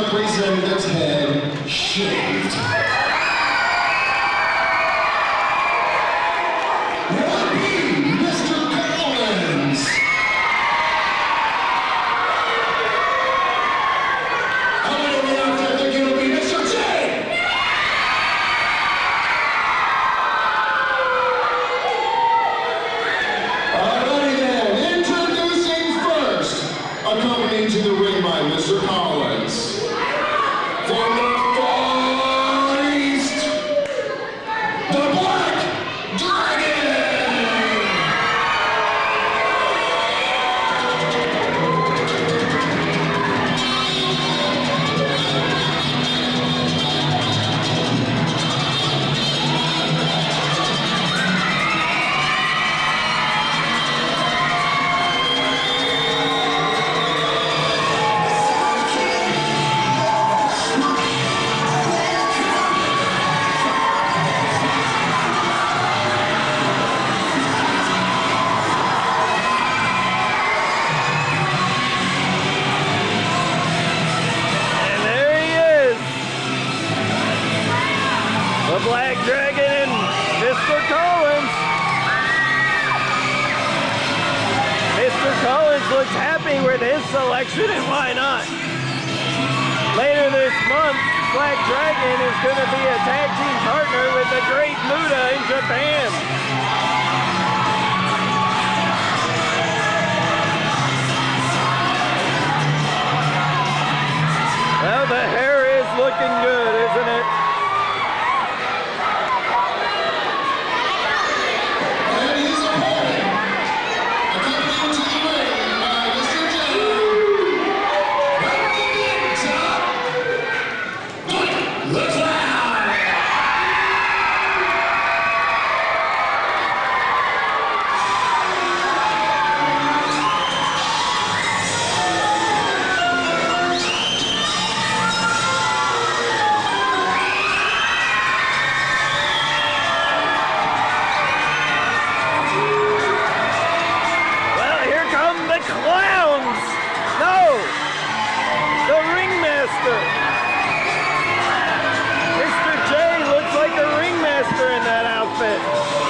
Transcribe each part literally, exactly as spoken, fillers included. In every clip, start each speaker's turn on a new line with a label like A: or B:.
A: representative's head shaved. Would be Mister Collins. How many of you out there think it'll be Mister J? Alrighty then, introducing first, accompanied to the ring by Mister Collins. From the far east, the Black Dragon!
B: The Black Dragon and Mister Collins. Mister Collins looks happy with his selection, and why not? Later this month, Black Dragon is going to be a tag team partner with the Great Muta in Japan. Well, the hair is looking good, isn't it? Clowns! No! The ringmaster! Mister J looks like a ringmaster in that outfit.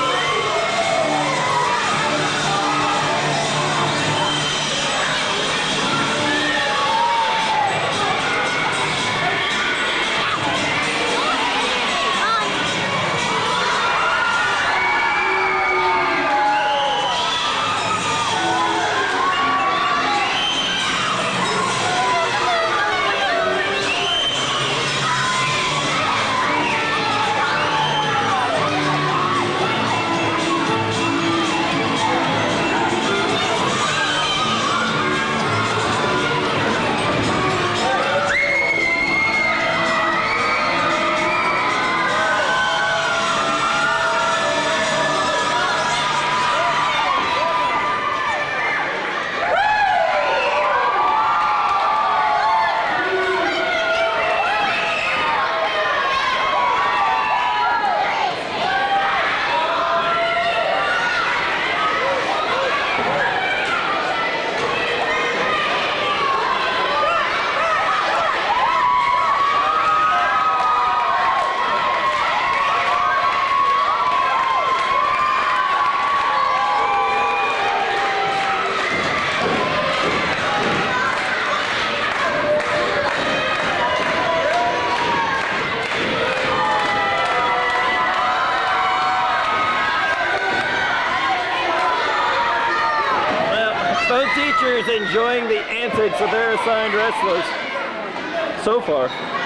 B: Both teachers enjoying the antics of their assigned wrestlers so far.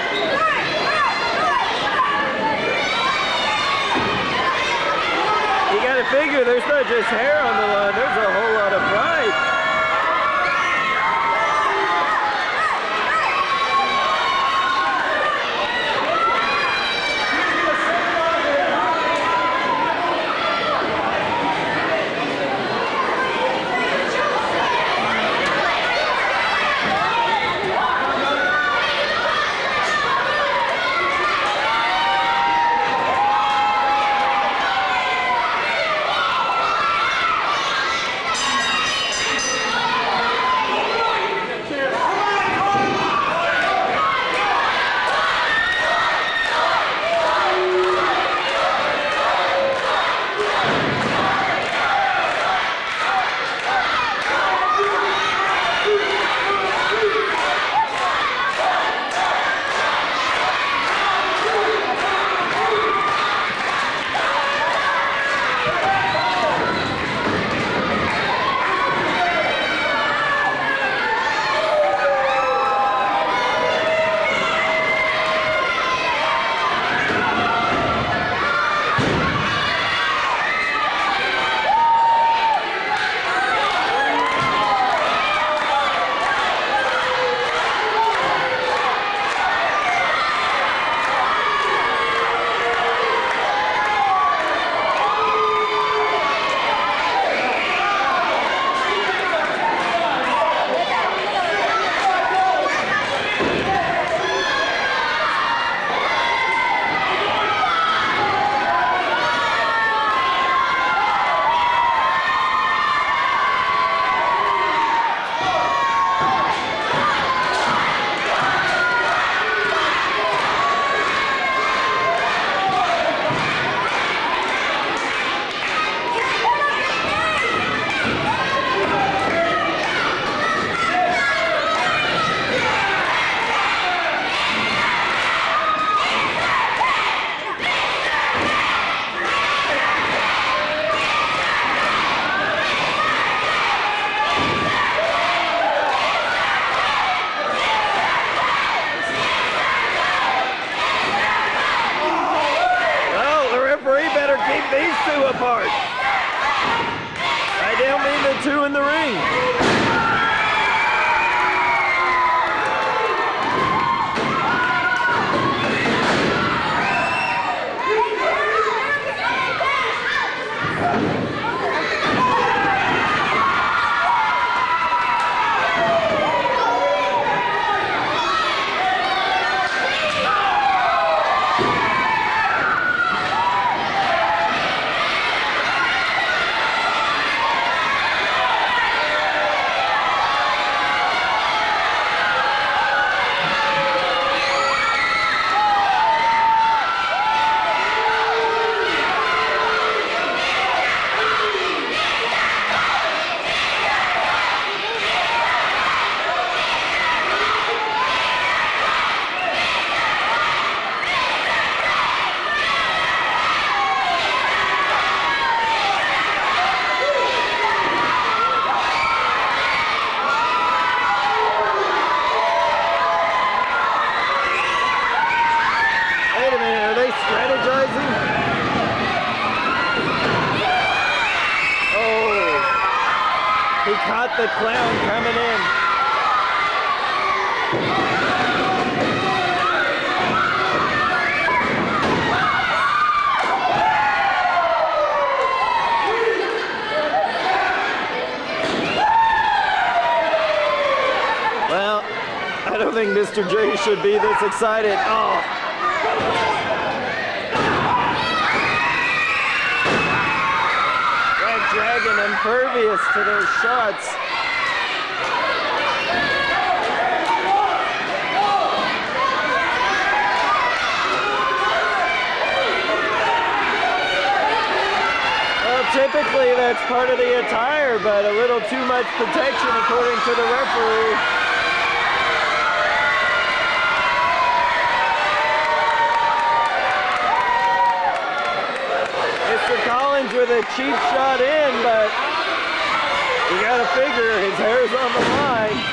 B: You gotta figure there's not just hair on the line, there's a whole lot of pride. better keep these two apart. I don't mean the two in the ring. He caught the clown coming in. Well, I don't think Mister J should be this excited. Oh. Dragon impervious to those shots. Well, typically that's part of the attire, but a little too much protection according to the referee. Mister Collins with a cheap shot in, but you gotta figure his hair's on the line.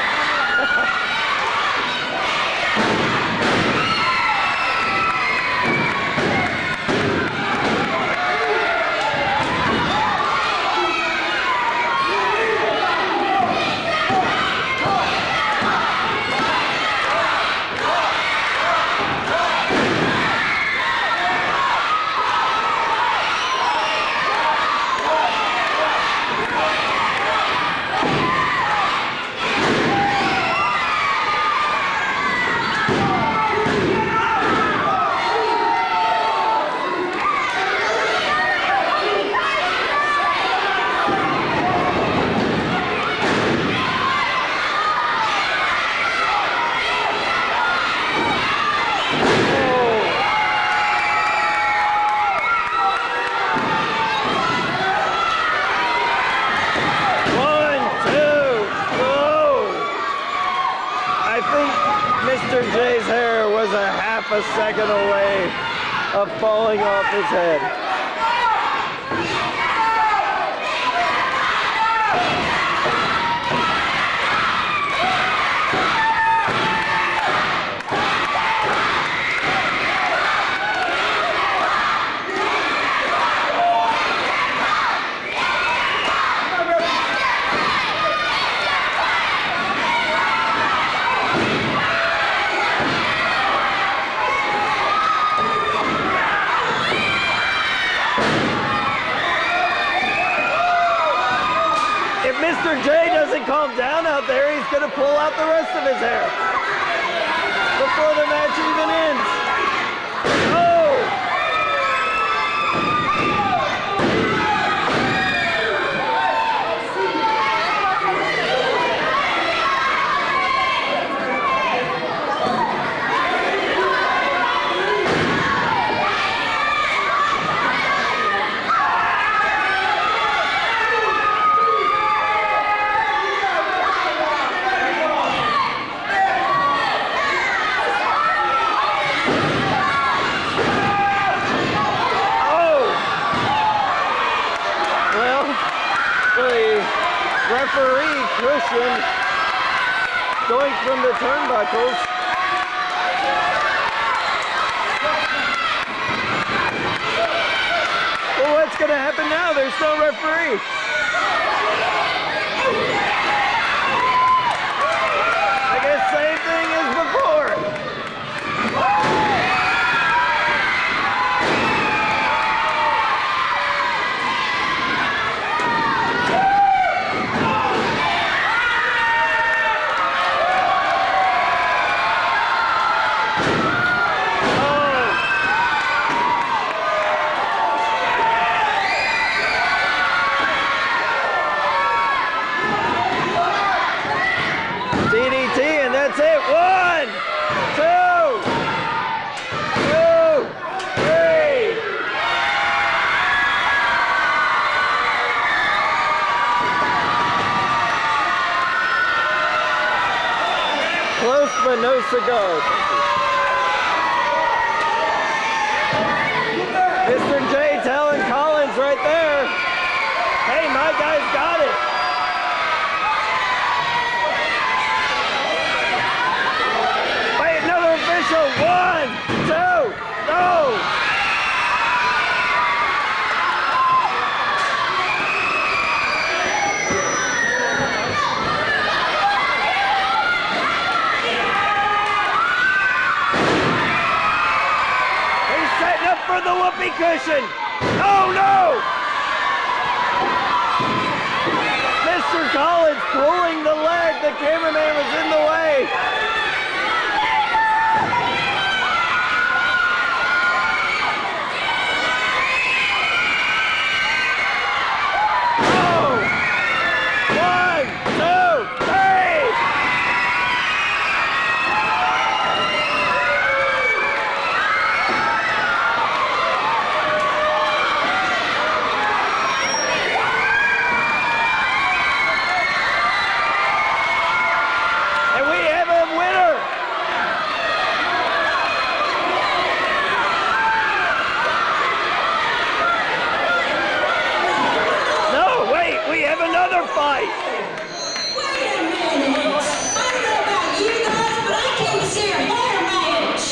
B: Mister J's hair was a half a second away of falling off his head. Mister J doesn't calm down out there, he's going to pull out the rest of his hair before the match even ends. Oh! Referee Christian going from the turnbuckles. going to happen now? There's no referee. I guess same thing as before. That's it. One, two, two, three. Close but no cigar. Mister J telling Collins right there, hey, my guy's got it. One, two, no! He's setting up for the whoopee cushion. Oh no! Mister Collins pulling the leg. The cameraman was in the way. Fight.
C: Wait a minute. I don't know about you guys, but I came to see a hair match.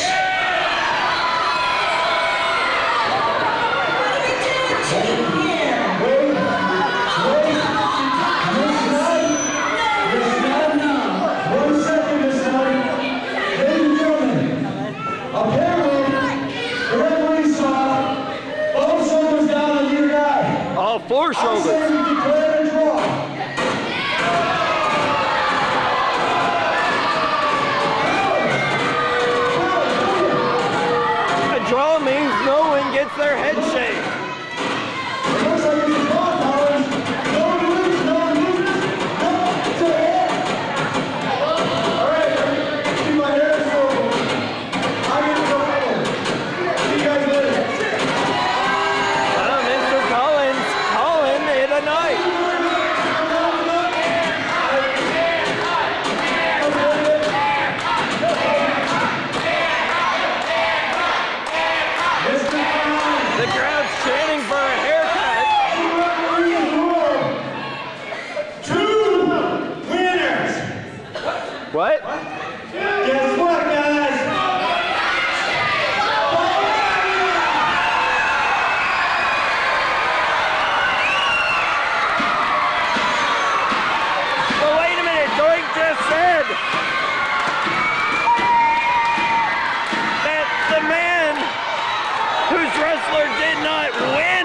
C: What are we doing to here?
A: Wait,
C: Oh, come on,
A: Miss Knight, Miss Knight, one second, Miss Knight. Ladies and gentlemen, apparently, the referee saw both shoulders down on your guy.
B: All four
A: I
B: shoulders.
A: say we declare a draw.
B: Draw means no one gets their head shaved.
A: It looks like it's a draw, Collins. No one loses, no one loses. No, it's a hit. All right, keep my hair so I get to go home. See you guys later.
B: Well, Mister Collins calling it a night. The crowd's chanting for a haircut.
A: Two winners.
B: What?
A: Guess what, guys?
B: Well, wait a minute. Doink just said that the man whose wrestler did not win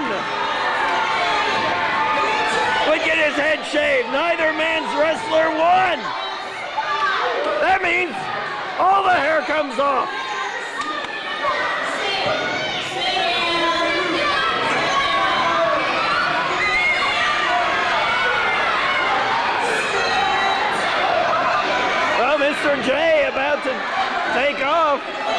B: would get his head shaved. Neither man's wrestler won. That means all the hair comes off. Well, Mister J about to take off.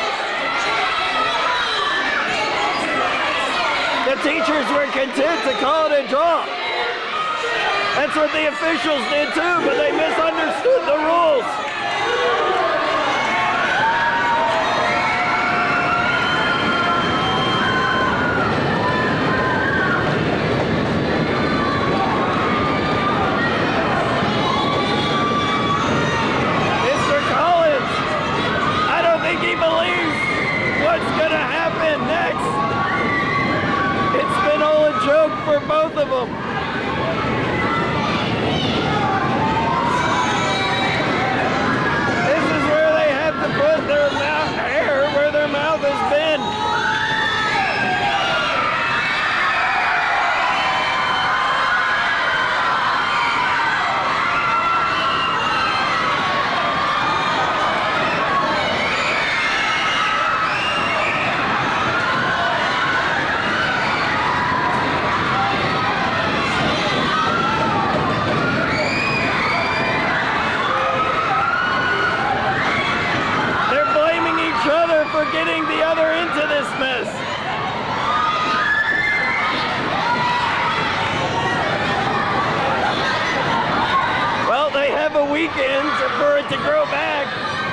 B: The teachers were content to call it a draw. That's what the officials did too, but they misunderstood the rules. Mister Collins, I don't think he believes what's gonna happen next. It's been all a joke both of them. This is where they have to put their mouth hair where their mouth has been. For getting the other into this mess. Well, they have a weekend for it to grow back.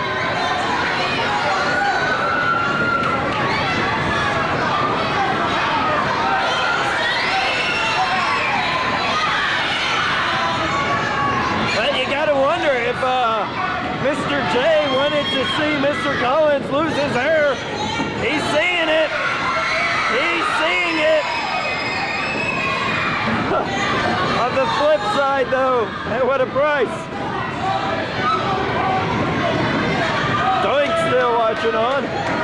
B: But you gotta wonder if uh, Mister J wanted to see Mister Collins lose his hair. He's seeing it. He's seeing it. On the flip side, though, at what a price. Doink's still watching on.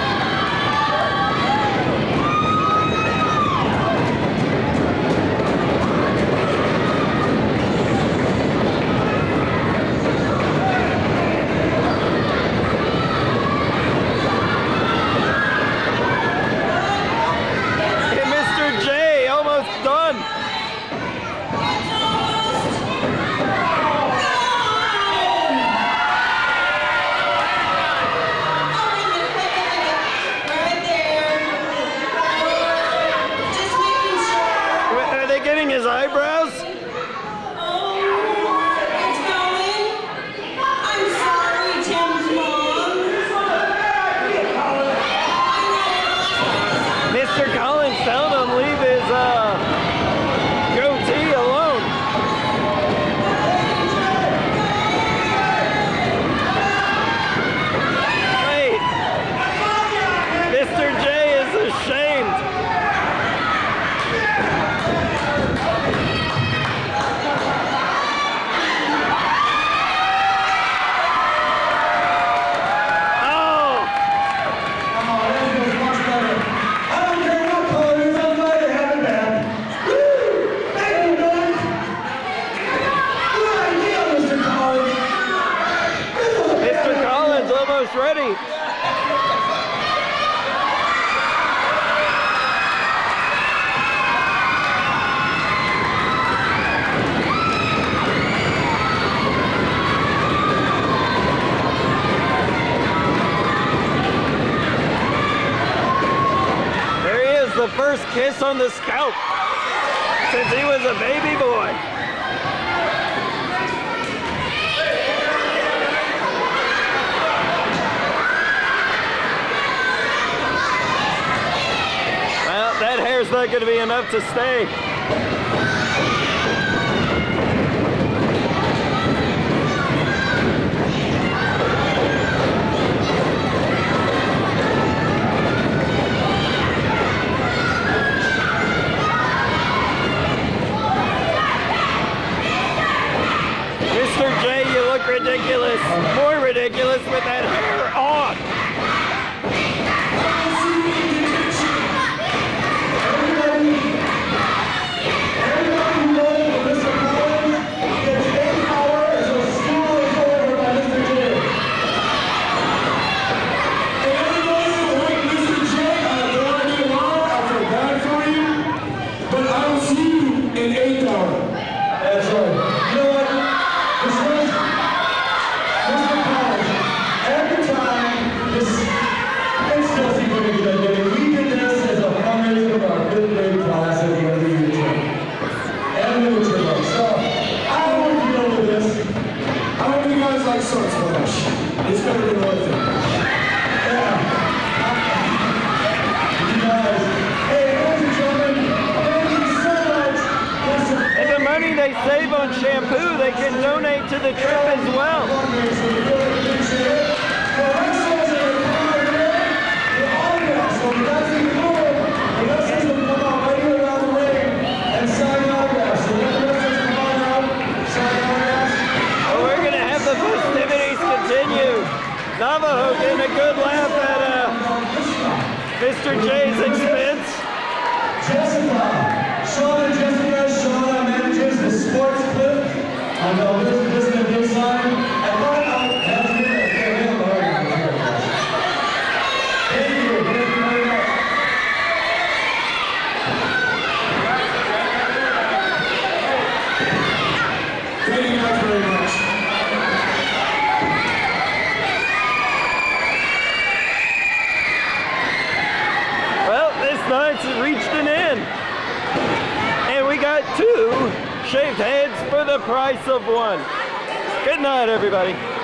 B: His eyebrows?
C: Oh, it's going. I'm sorry, Tim's mom.
B: Mister Collins telling him leave his uh, goatee alone. Wait. Mister J is ashamed. Ready. There he is, the first kiss on the scalp since he was a baby boy. That hair's not going to be enough to stay. Mister J, you look ridiculous. More ridiculous with that hair on. They save on shampoo, they can donate to the trip as well.
A: And sign
B: nights reached an end. And we got two shaved heads for the price of one. Good night, everybody.